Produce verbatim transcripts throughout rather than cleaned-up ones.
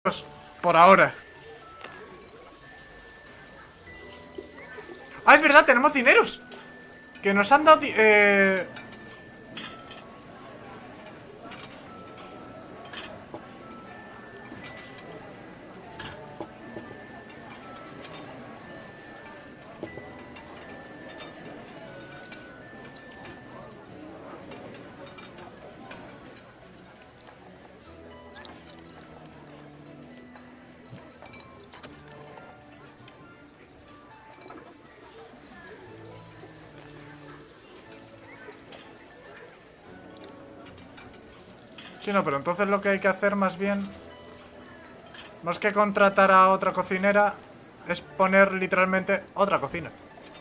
Por ahora. Ah, es verdad, tenemos dineros. Que nos han dado... Eh... Sí, no, pero entonces lo que hay que hacer más bien, más que contratar a otra cocinera, es poner literalmente otra cocina.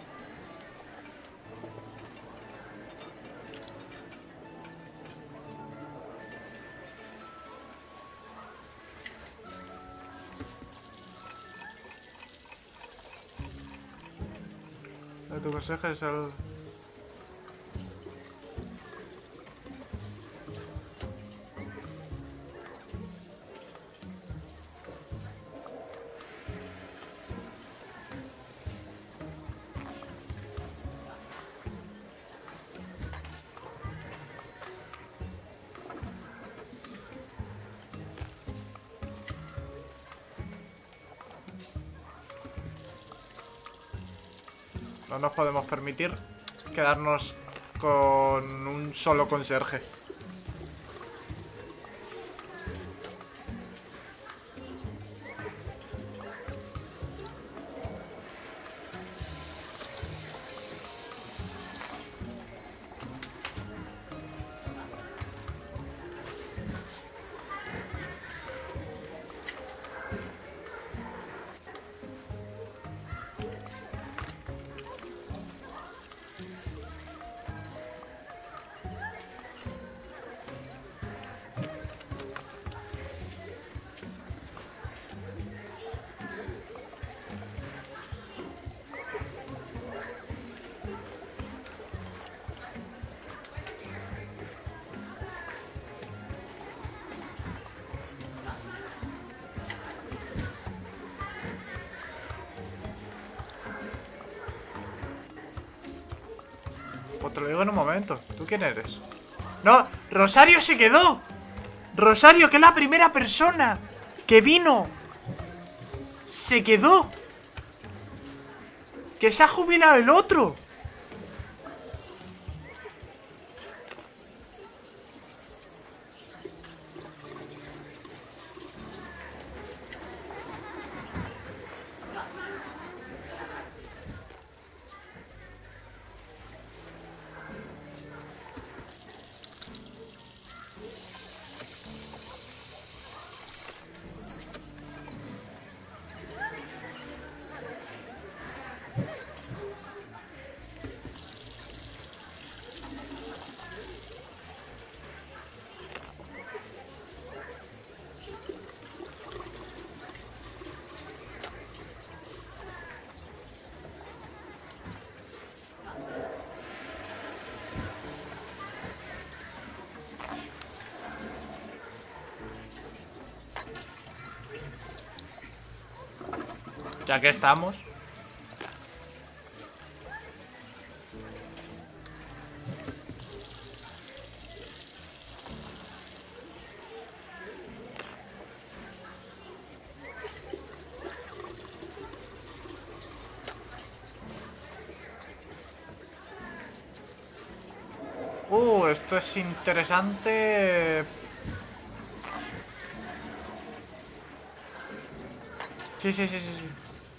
De tu consejo es el... No nos podemos permitir quedarnos con un solo conserje. Pues te lo digo en un momento. ¿Tú quién eres? ¡No! ¡Rosario se quedó! ¡Rosario, que es la primera persona que vino! ¡Se quedó! ¡Que se ha jubilado el otro! Ya que estamos. Uh, esto es interesante. Sí, sí, sí, sí, sí.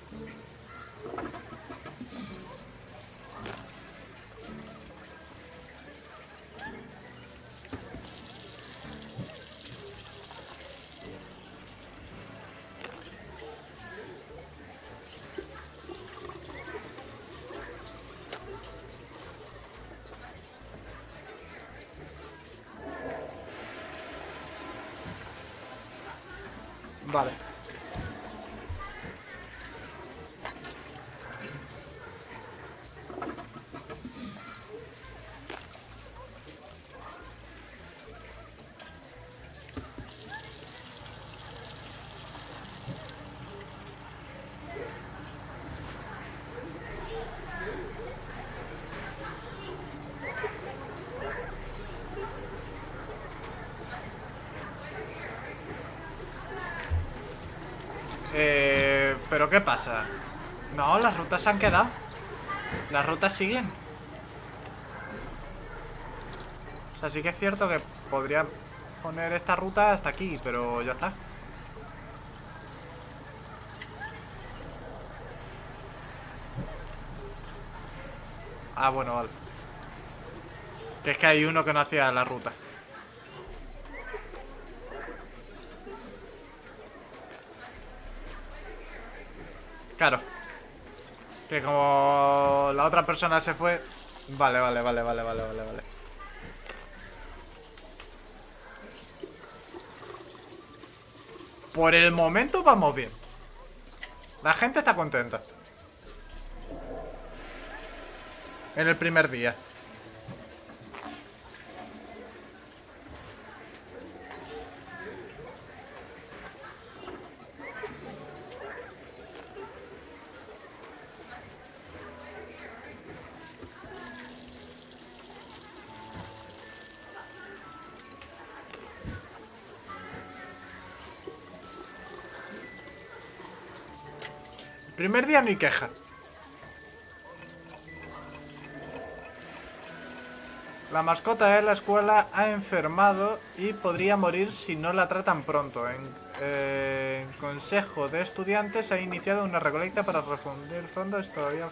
Vale. Eh, ¿Pero qué pasa? No, las rutas se han quedado. Las rutas siguen. O sea, sí que es cierto que podría poner esta ruta hasta aquí, pero ya está. Ah, bueno, vale. Que es que hay uno que no hacía la ruta. Claro. Que como la otra persona se fue. Vale, vale, vale, vale, vale, vale, vale. Por el momento vamos bien. La gente está contenta. En el primer día. Primer día ni queja. La mascota de la escuela ha enfermado y podría morir si no la tratan pronto. En eh, Consejo de Estudiantes ha iniciado una recolecta para refundir fondos todavía.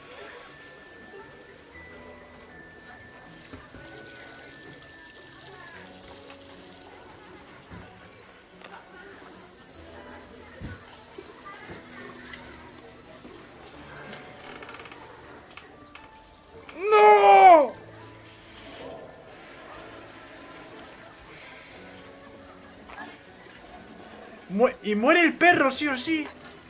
¡No! Mu- y muere el perro, sí o sí.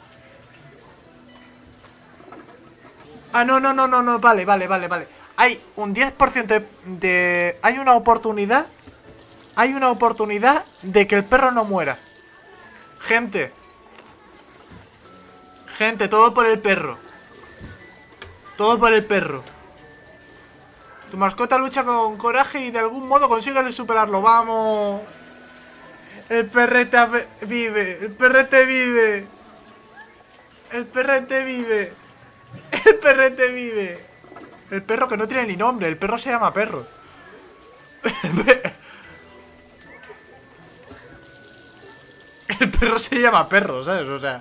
Ah, no, no, no, no, no, vale, vale, vale, vale. Hay un diez por ciento de, de... Hay una oportunidad. Hay una oportunidad de que el perro no muera. Gente. Gente, todo por el perro. Todo por el perro. Tu mascota lucha con coraje y de algún modo consigue superarlo. ¡Vamos! El perrete vive. El perrete vive. El perrete vive. El perrete vive. El perro que no tiene ni nombre. El perro se llama perro. El perro se llama perro, ¿sabes? O sea...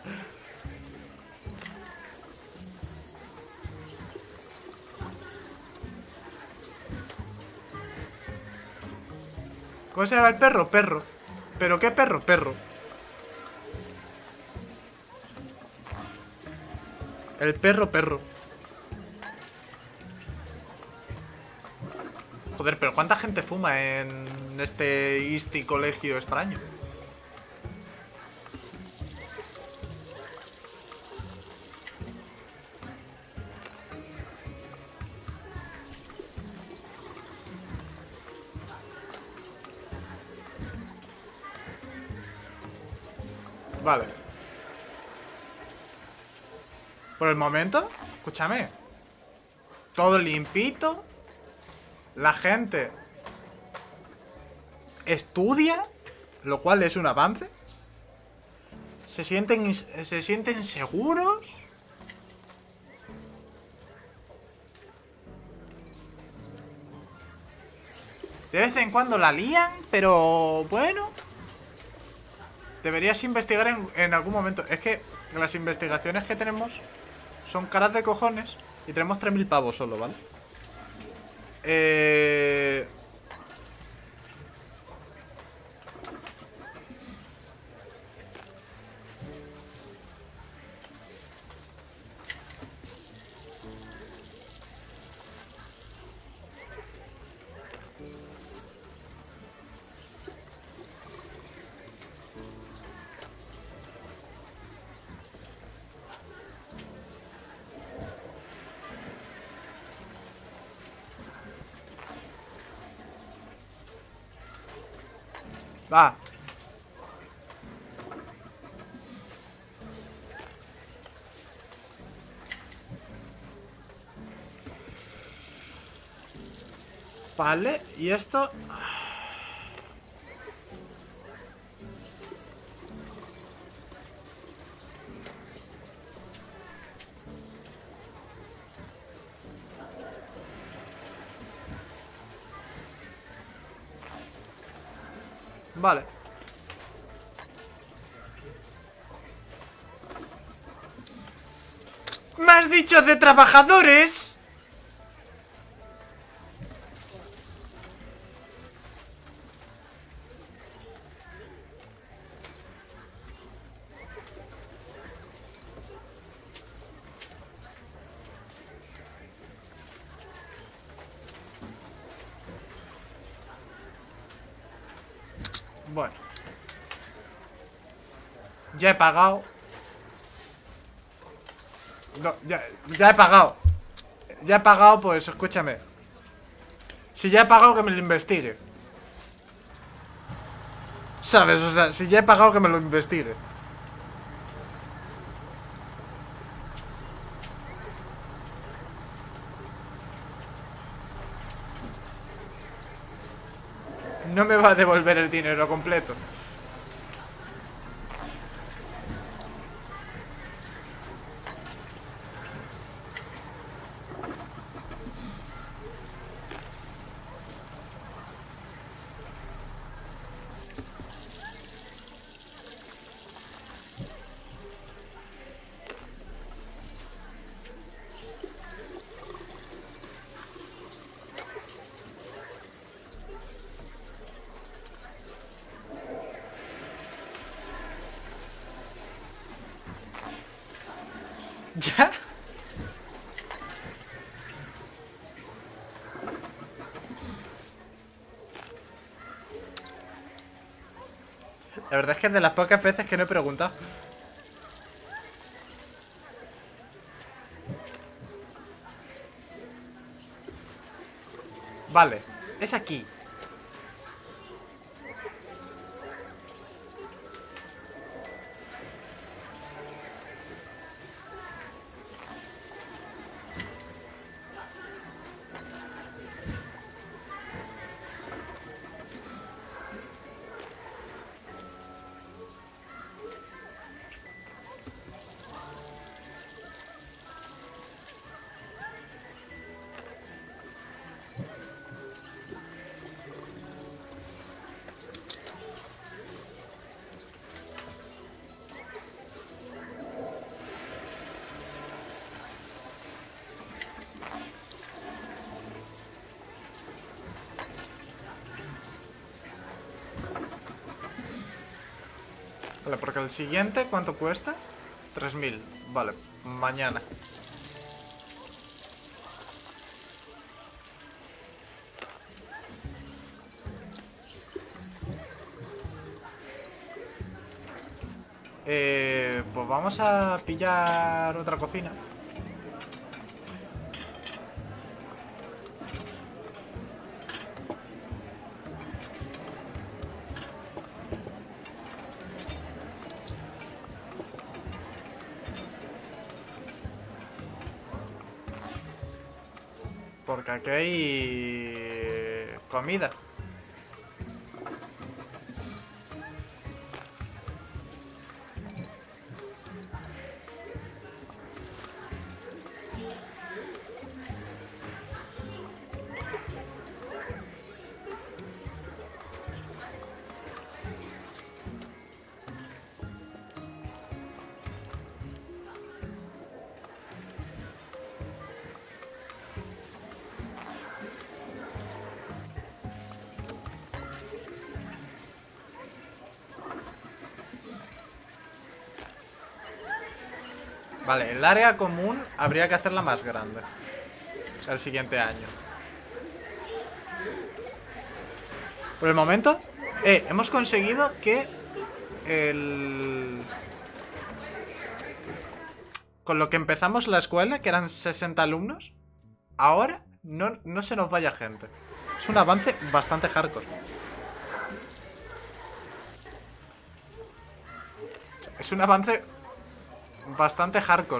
¿Cómo se llama el perro? Perro. ¿Pero qué perro? Perro. El perro, perro. Joder, pero ¿cuánta gente fuma en este Isti colegio extraño? Vale. Por el momento, escúchame. Todo limpito. La gente estudia, lo cual es un avance. Se sienten, se sienten seguros. De vez en cuando la lían, pero bueno. Deberías investigar en, en algún momento. Es que las investigaciones que tenemos son caras de cojones. Y tenemos tres mil pavos solo, ¿vale? Eh... Va. Vale, y esto... Vale. ¿Me has dicho de trabajadores? Bueno. Ya he pagado. No, ya, ya he pagado. Ya he pagado, pues escúchame. Si ya he pagado, que me lo investigue. ¿Sabes? O sea, si ya he pagado, que me lo investigue. No me va a devolver el dinero completo. ¿Ya? La verdad es que es de las pocas veces que no he preguntado. Vale, es aquí. Vale, porque el siguiente, ¿cuánto cuesta? tres mil. Vale, mañana. Eh, pues vamos a pillar otra cocina. Porque aquí hay comida. Vale, el área común habría que hacerla más grande. O sea, el siguiente año. Por el momento, eh, hemos conseguido que el... Con lo que empezamos la escuela, que eran sesenta alumnos, ahora no, no se nos vaya gente. Es un avance bastante hardcore. Es un avance bastante hardcore.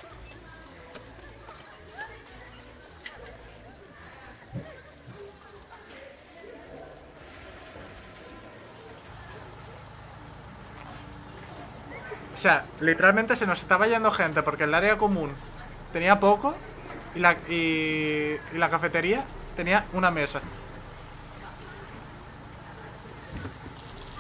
O sea, literalmente se nos estaba yendo gente porque el área común tenía poco y la, y, y la cafetería tenía una mesa.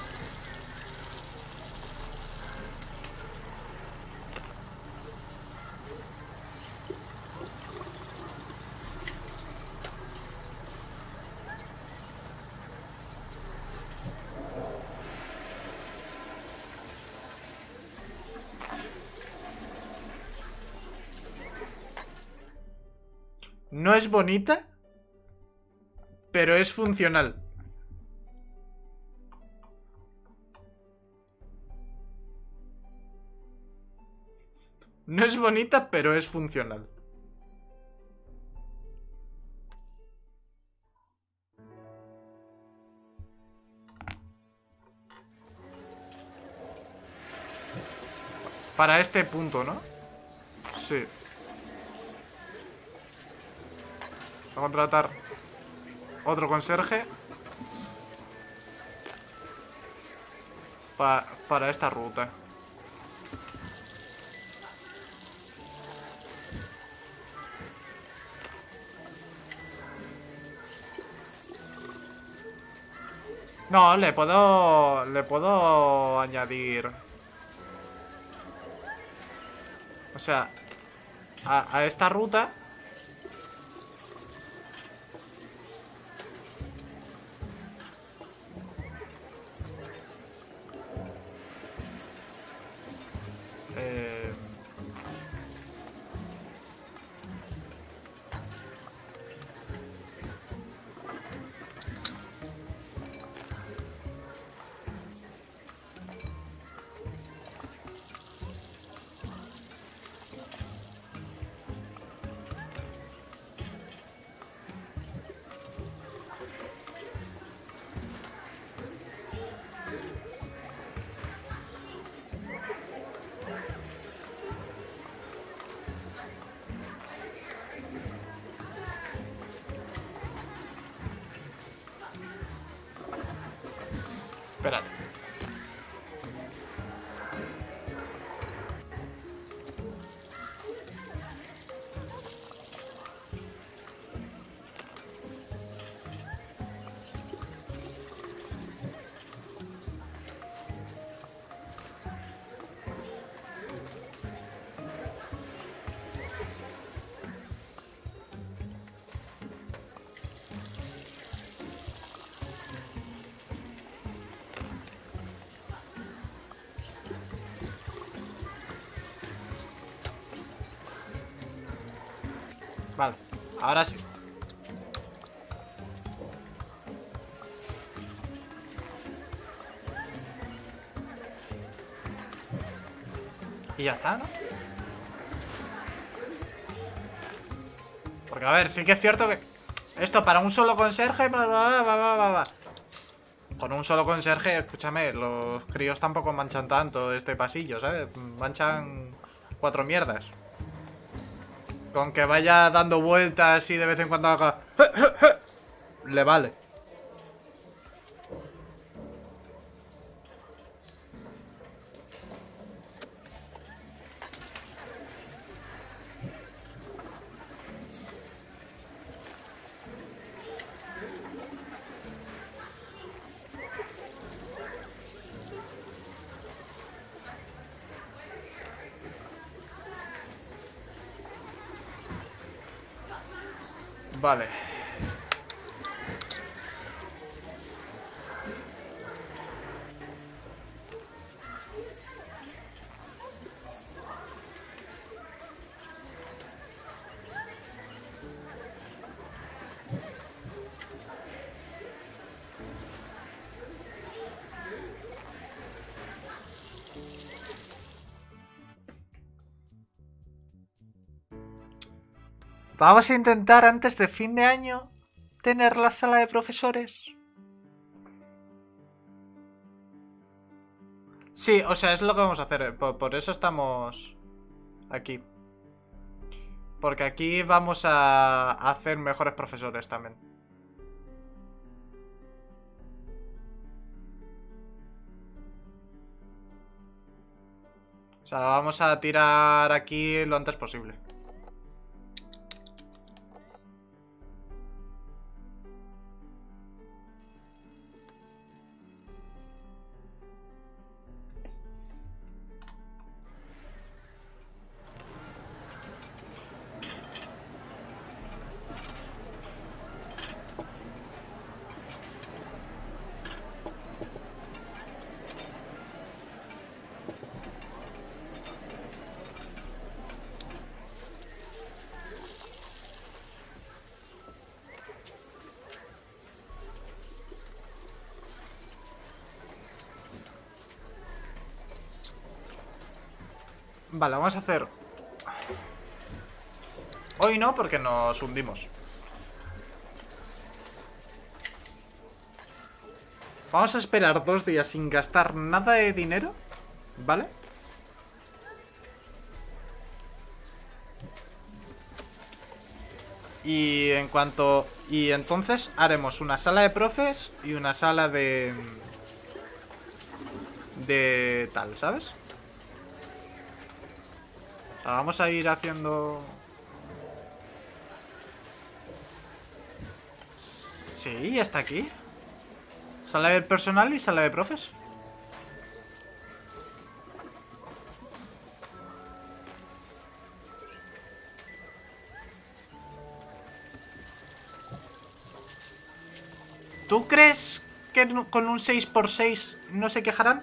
No es bonita, pero es funcional. No es bonita, pero es funcional. Para este punto, ¿no? Sí. Voy a contratar otro conserje pa- para esta ruta. No, le puedo... Le puedo añadir... O sea, a, a esta ruta... Eh... Espérate. Vale, ahora sí. Y ya está, ¿no? Porque a ver, sí que es cierto que esto para un solo conserje va, va, va, va, va, va. Con un solo conserje, escúchame, los críos tampoco manchan tanto este pasillo, ¿sabes? Manchan cuatro mierdas. Con que vaya dando vueltas y de vez en cuando haga... le vale. Vale. Vamos a intentar antes de fin de año tener la sala de profesores. Sí, o sea, es lo que vamos a hacer. Por, por eso estamos aquí. Porque aquí vamos a hacer mejores profesores también. O sea, vamos a tirar aquí lo antes posible. Vale, vamos a hacer... Hoy no, porque nos hundimos. Vamos a esperar dos días sin gastar nada de dinero, ¿vale? Y en cuanto... Y entonces haremos una sala de profes y una sala de... De tal, ¿sabes? Vamos a ir haciendo... Sí, ya está aquí. Sala de personal y sala de profes. ¿Tú crees que con un seis por seis no se quejarán?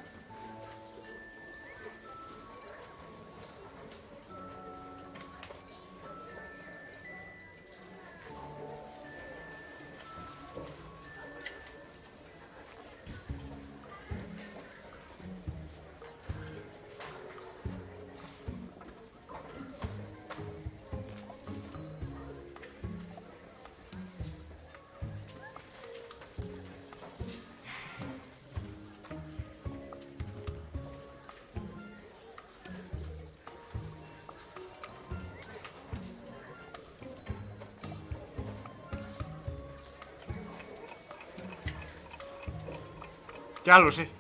Ya lo sé.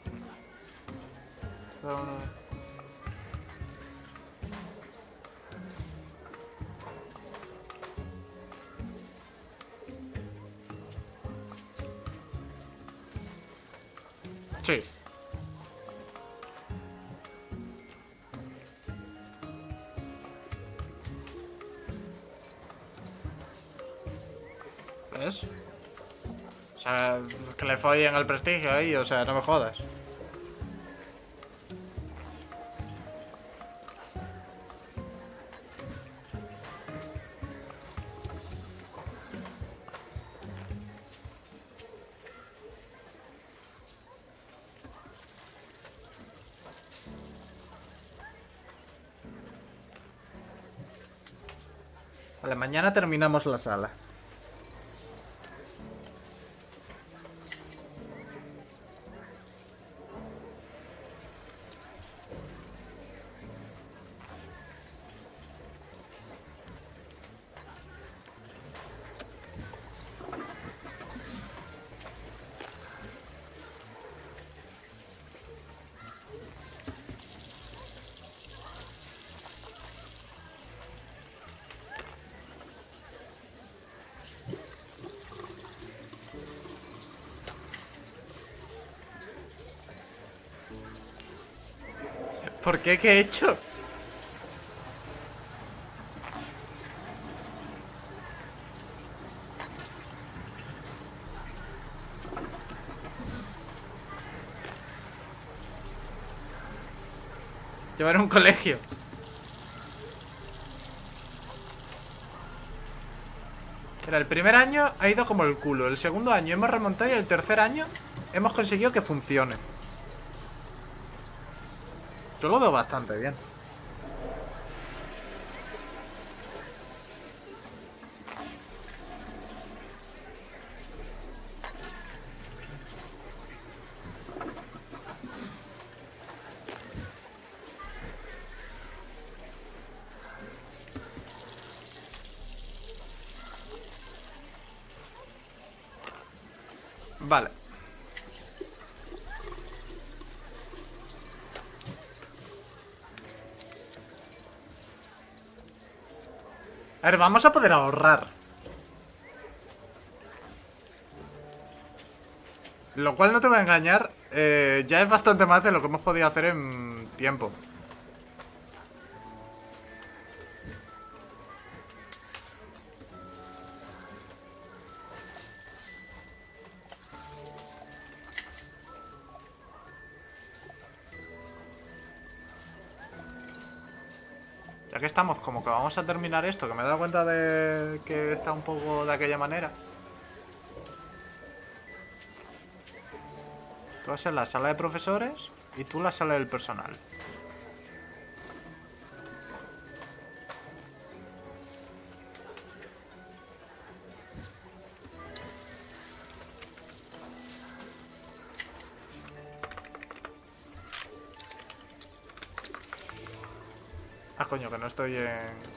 Sí. ¿Ves? O sea, que le follen el prestigio ahí, o sea, no me jodas. Vale, mañana terminamos la sala. ¿Por qué? ¿Qué he hecho? Llevar a un colegio. Era el primer año ha ido como el culo. El segundo año hemos remontado y el tercer año hemos conseguido que funcione. Yo lo veo bastante bien. Vale. A ver, vamos a poder ahorrar. Lo cual no te voy a engañar, eh, ya es bastante más de lo que hemos podido hacer en tiempo. Ya que estamos, como que vamos a terminar esto, que me he dado cuenta de que está un poco de aquella manera. Tú vas en la sala de profesores y tú la sala del personal. Ah, coño, que no estoy en...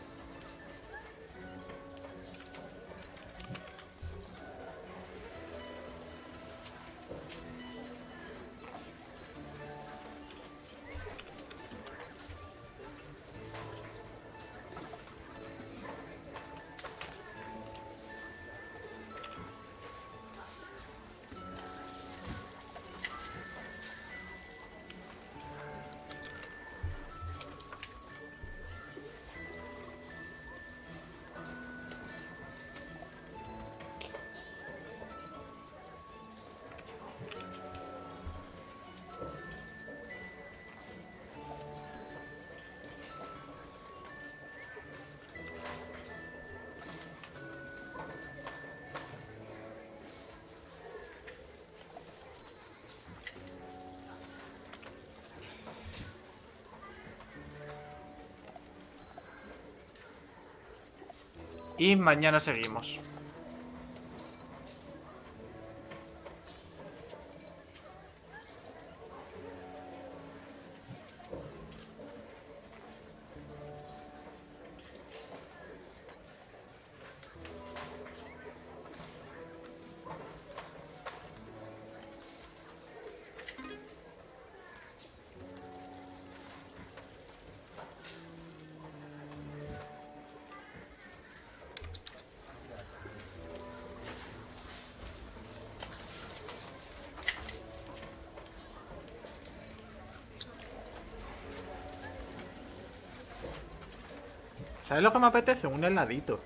Y mañana seguimos. ¿Sabes lo que me apetece? Un heladito.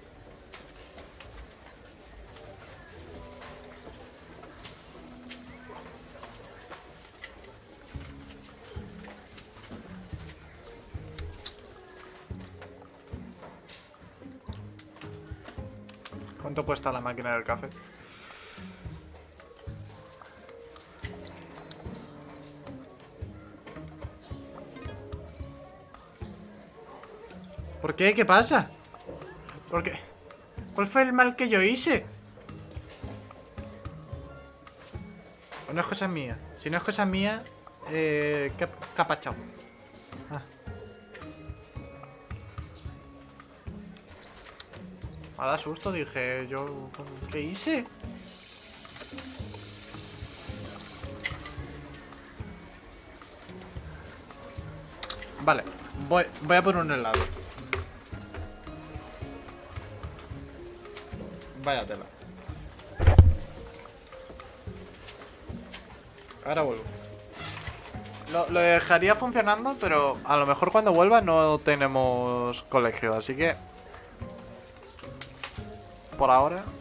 ¿Cuánto cuesta la máquina del café? ¿Por qué? ¿Qué pasa? ¿Por qué? ¿Cuál fue el mal que yo hice? ¿O no es cosa mía? Si no es cosa mía, eh, ¿qué, qué ha pachado? Ah. Me ha dado susto, dije yo, ¿qué hice? Vale, voy, voy a por un helado. Vaya tela. Ahora vuelvo. Lo, lo dejaría funcionando, pero a lo mejor cuando vuelva no tenemos colegio, así que... por ahora...